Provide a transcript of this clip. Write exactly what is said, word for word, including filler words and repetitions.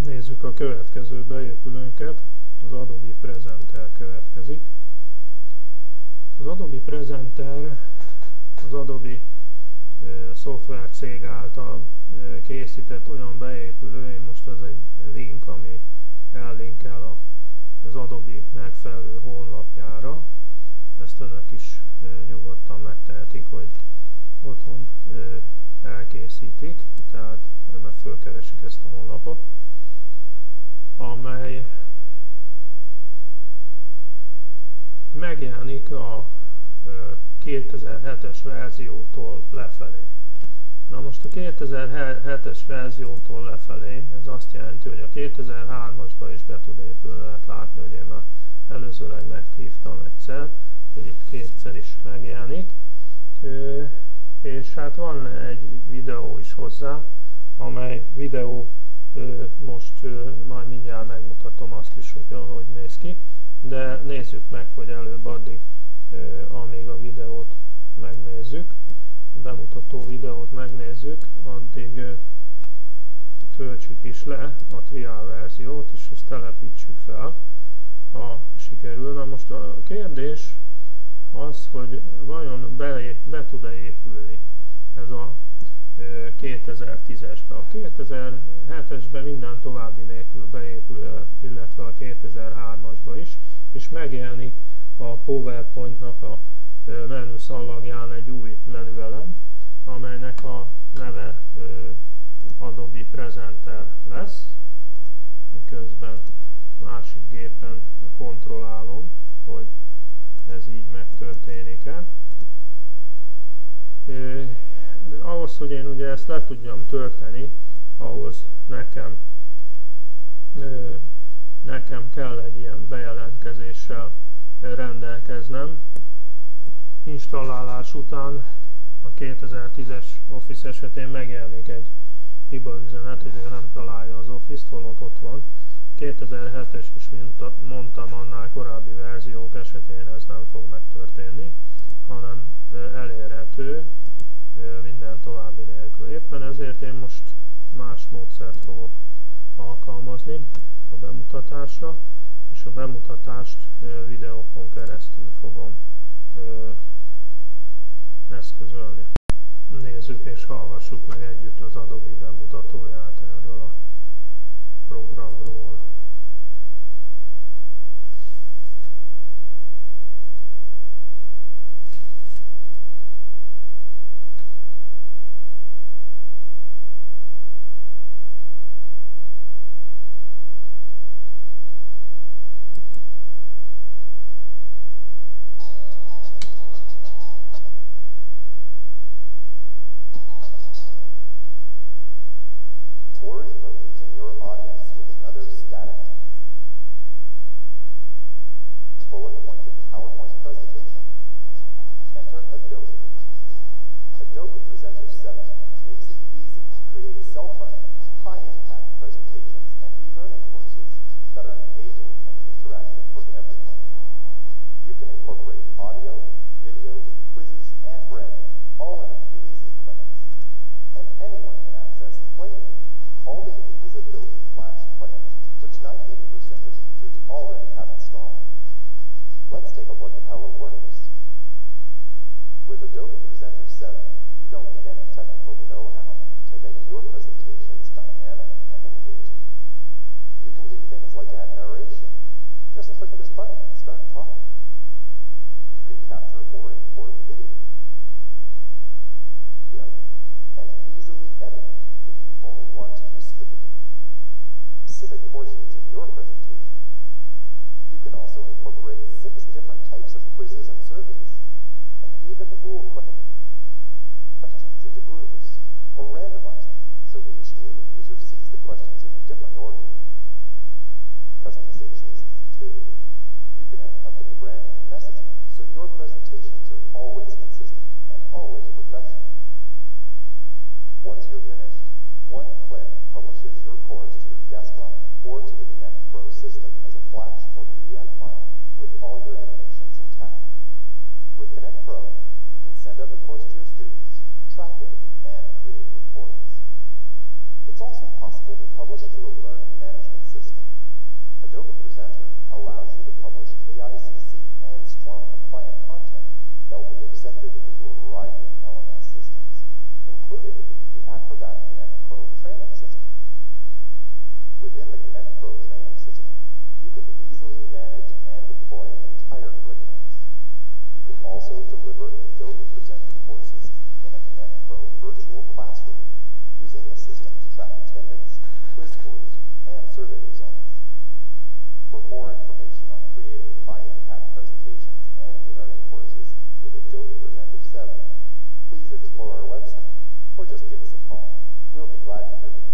Nézzük a következő beépülőnket, az Adobe Presenter következik. Az Adobe Presenter az Adobe uh, szoftver cég által uh, készített olyan beépülő, én most ez egy link, ami ellinkel a, az Adobe megfelelő honlapjára. Ezt önök is uh, nyugodtan megtehetik, hogy otthon uh, elkészítik, tehát mert fölkeresik ezt a honlapot, amely megjelenik a kétezer-hetes verziótól lefelé. Na most a kétezer-hetes verziótól lefelé, ez azt jelenti, hogy a kétezer-hármasba is be tud épülni, lehet látni, hogy én már előzőleg meghívtam egyszer, hogy itt kétszer is megjelenik. És hát van egy videó is hozzá, amely videó most majd mindjárt megmutatom azt is, hogy hogy néz ki, de nézzük meg, hogy előbb addig, amíg a videót megnézzük, a bemutató videót megnézzük, addig töltsük is le a trial verziót, és ezt telepítsük fel, ha sikerül. Na most a kérdés az, hogy vajon be, be tud-e épülni ez a kétezer-tízesbe. A kétezer-hetesbe minden további nélkül beépül, illetve a kétezer-hármasba is, és megjelenik a PowerPoint-nak a menü szallagján egy új menüelem, amelynek a neve Adobe Presenter lesz, miközben másik gépen kontrollálom, hogy ez így megtörténik-e. Ahhoz, hogy én ugye ezt le tudjam tölteni, ahhoz nekem, nekem kell egy ilyen bejelentkezéssel rendelkeznem. Installálás után a kétezer-tízes Office esetén megjelenik egy hibaüzenet, hogy ő nem találja az Office-t, holott ott van. kétezer-hetes is, mint mondtam, annál korábbi verziók esetén ez nem fog megtörténni, hanem elérhető minden további nélkül. Éppen ezért én most más módszert fogok alkalmazni a bemutatásra, és a bemutatást videókon keresztül fogom eszközölni. Nézzük és hallgassuk meg együtt az Adobe bemutatóját erről a programról. It's also possible to publish to a learning management facilitate the Acrobat Connect Pro training system. Within the Connect Pro training system, you can easily manage and deploy entire curriculums. You can also deliver Adobe presented courses in a Connect Pro virtual classroom, using the system to track attendance, quiz scores, and survey results. For more information on creating high-impact presentations and e-learning courses with Adobe Presenter seven, please explore our website or just give us a call. We'll be glad to hear from you.